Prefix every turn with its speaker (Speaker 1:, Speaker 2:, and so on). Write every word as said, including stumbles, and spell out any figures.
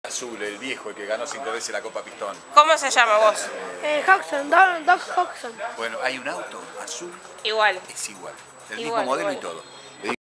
Speaker 1: Azul, el viejo, el que ganó cinco veces la Copa Pistón.
Speaker 2: ¿Cómo se llama vos?
Speaker 3: Eh, Hodgson, Doc, Doc Hodgson.
Speaker 1: Bueno, hay un auto azul,
Speaker 2: Igual.
Speaker 1: es igual. El
Speaker 2: Igual,
Speaker 1: mismo modelo
Speaker 2: igual.
Speaker 1: y todo.